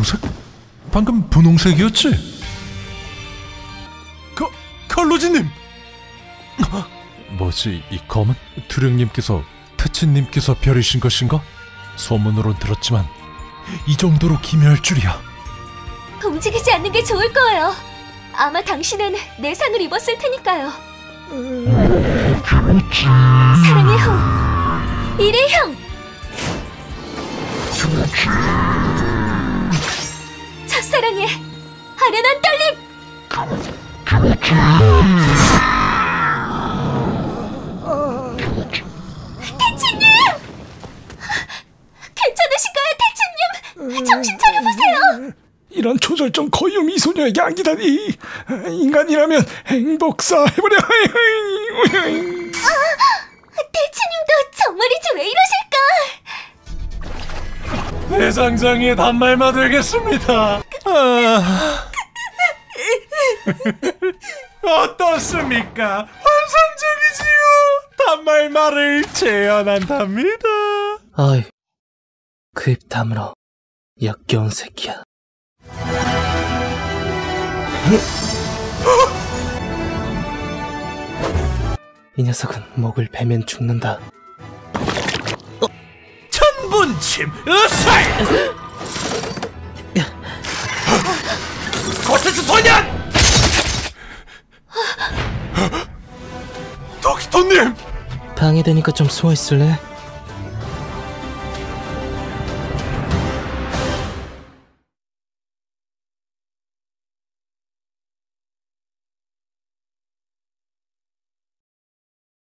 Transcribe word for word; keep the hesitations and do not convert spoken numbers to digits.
분홍색? 방금 분홍색이었지? 거, 칼로지님! 뭐지, 이 검은? 두령님께서, 태친님께서 벼르신 것인가? 소문으론 들었지만 이 정도로 기묘할 줄이야. 움직이지 않는 게 좋을 거예요. 아마 당신은 내상을 입었을 테니까요. 사랑의 형, 일의 형! 첫사랑의 아련한 떨림! 태치님! 괜찮으신가요, 태치님? 정신 차려보세요! 이런 초절정 거유 미소녀에게 안기다니. 인간이라면 행복사 해버려. 아, 태치님도 정말이지 왜 이러실까? 대장장이의 단말마 되겠습니다. 아... 어떻습니까? 환상적이지요. 단말마를 재현한답니다. 어이, 그 입 다물어, 역겨운 새끼야. 이 녀석은 목을 베면 죽는다. 어? 천분침 으살! 코세스 소년! 닥터님! 방해되니까 좀 숨어있을래?